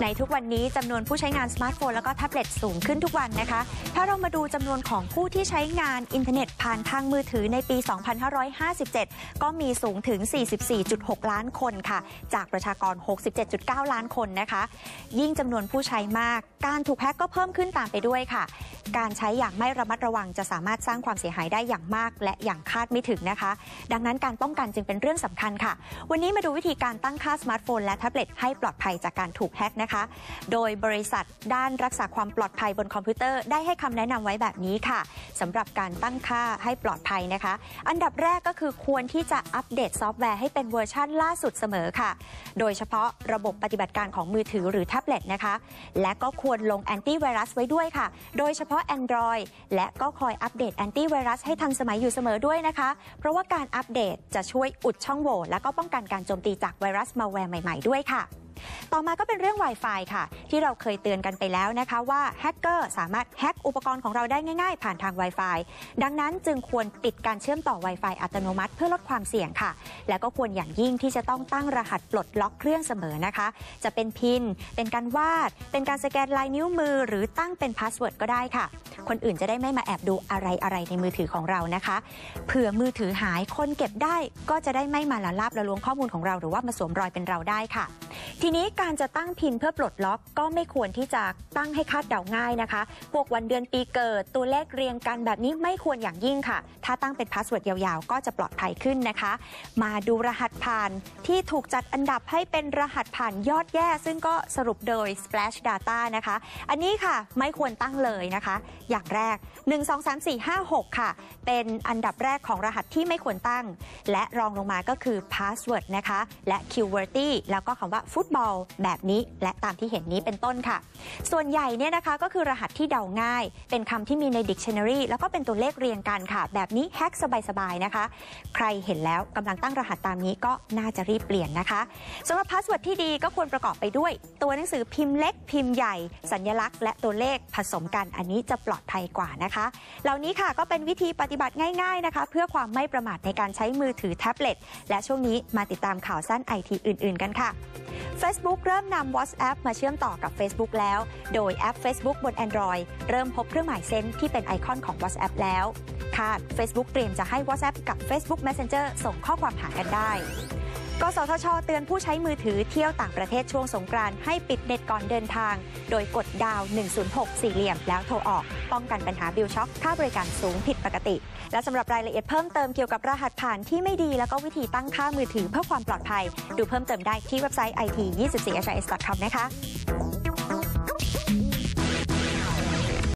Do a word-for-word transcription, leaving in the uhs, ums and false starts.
ในทุกวันนี้จำนวนผู้ใช้งานสมาร์ทโฟนแล้วก็แท็บเล็ตสูงขึ้นทุกวันนะคะถ้าเรามาดูจำนวนของผู้ที่ใช้งานอินเทอร์เน็ตผ่านทางมือถือในปี สองพันห้าร้อยห้าสิบเจ็ด ก็มีสูงถึง สี่สิบสี่จุดหก ล้านคนค่ะจากประชากร หกสิบเจ็ดจุดเก้า ล้านคนนะคะยิ่งจำนวนผู้ใช้มากการถูกแฮ็กก็เพิ่มขึ้นตามไปด้วยค่ะการใช้อย่างไม่ระมัดระวังจะสามารถสร้างความเสียหายได้อย่างมากและอย่างคาดไม่ถึงนะคะดังนั้นการป้องกันจึงเป็นเรื่องสำคัญค่ะวันนี้มาดูวิธีการตั้งค่าสมาร์ทโฟนและแท็บเล็ตให้ปลอดภัยจากการถูกแฮ็กนะคะโดยบริษัทด้านรักษาความปลอดภัยบนคอมพิวเตอร์ได้ให้คำแนะนำไว้แบบนี้ค่ะสำหรับการตั้งค่าให้ปลอดภัยนะคะอันดับแรกก็คือควรที่จะอัปเดตซอฟต์แวร์ให้เป็นเวอร์ชันล่าสุดเสมอค่ะโดยเฉพาะระบบปฏิบัติการของมือถือหรือแท็บเล็ตนะคะและก็ควรลงแอนตี้ไวรัสไว้ด้วยค่ะโดยเฉพาะ Android และก็คอยอัปเดตแอนตี้ไวรัสให้ทันสมัยอยู่เสมอด้วยนะคะเพราะว่าการอัปเดตจะช่วยอุดช่องโหว่และก็ป้องกันการโจมตีจากไวรัสมัลแวร์ใหม่ๆด้วยค่ะต่อมาก็เป็นเรื่อง Wi-Fi ค่ะที่เราเคยเตือนกันไปแล้วนะคะว่าแฮกเกอร์สามารถแฮกอุปกรณ์ของเราได้ง่ายๆผ่านทาง Wi-Fi ดังนั้นจึงควรปิดการเชื่อมต่อ Wi-Fi อัตโนมัติเพื่อลดความเสี่ยงค่ะและก็ควรอย่างยิ่งที่จะต้องตั้งรหัสปลดล็อกเครื่องเสมอนะคะจะเป็นพินเป็นการวาดเป็นการสแกนลายนิ้วมือหรือตั้งเป็นพาสเวิร์ดก็ได้ค่ะคนอื่นจะได้ไม่มาแอบดูอะไรๆในมือถือของเรานะคะเผื่อมือถือหายคนเก็บได้ก็จะได้ไม่มาละลาบละล้วงข้อมูลของเราหรือว่ามาสวมรอยเป็นเราได้ค่ะทีนี้การจะตั้งพินเพื่อปลดล็อกก็ไม่ควรที่จะตั้งให้คาดเดาง่ายนะคะพวกวันเดือนปีเกิดตัวเลขเรียงกันแบบนี้ไม่ควรอย่างยิ่งค่ะถ้าตั้งเป็นพาสเวิร์ดยาวๆก็จะปลอดภัยขึ้นนะคะมาดูรหัสผ่านที่ถูกจัดอันดับให้เป็นรหัสผ่านยอดแย่ซึ่งก็สรุปโดย Splash Data นะคะอันนี้ค่ะไม่ควรตั้งเลยนะคะอย่างแรกหนึ่ง สอง สาม สี่ ห้า หกค่ะเป็นอันดับแรกของรหัสที่ไม่ควรตั้งและรองลงมาก็คือ Password นะคะและ Qwerty แล้วก็คำว่าฟุตบอลแบบนี้และตามที่เห็นนี้เป็นต้นค่ะส่วนใหญ่เนี่ยนะคะก็คือรหัสที่เดาง่ายเป็นคำที่มีใน Dictionary แล้วก็เป็นตัวเลขเรียงกันค่ะแบบนี้แฮกสบายๆนะคะใครเห็นแล้วกำลังตั้งรหัสตามนี้ก็น่าจะรีบเปลี่ยนนะคะสำหรับ Password ที่ดีก็ควรประกอบไปด้วยตัวหนังสือพิมพ์เล็กพิมพ์ใหญ่สัญลักษณ์และตัวเลขผสมกันอันนี้จะปลอดภัยกว่านะคะเหล่านี้ค่ะก็เป็นวิธีปฏิบัติง่ายๆนะคะเพื่อความไม่ประมาทในการใช้มือถือแท็บเล็ตและช่วงนี้มาติดตามข่าวสั้น ไอ ที อื่นๆกันค่ะ Facebook เริ่มนำ WhatsApp มาเชื่อมต่อกับ Facebook แล้วโดยแอป Facebook บน Android เริ่มพบเครื่องหมายเซนที่เป็นไอคอนของ WhatsApp แล้วคาด Facebook เตรียมจะให้ WhatsApp กับ Facebook Messenger ส่งข้อความหากันได้กสทช.เตือนผู้ใช้มือถือเที่ยวต่างประเทศช่วงสงกรานต์ให้ปิดเน็ตก่อนเดินทางโดยกดดาวหนึ่ง ศูนย์ หก สี่เหลี่ยมแล้วโทรออกป้องกันปัญหาบิลช็อคค่าบริการสูงผิดปกติและสำหรับรายละเอียดเพิ่มเติมเกี่ยวกับรหัสผ่านที่ไม่ดีแล้วก็วิธีตั้งค่ามือถือเพื่อความปลอดภัยดูเพิ่มเติมได้ที่เว็บไซต์ ไอ ที ยี่สิบสี่ เอช ไอ เอส ดอท คอม นะคะ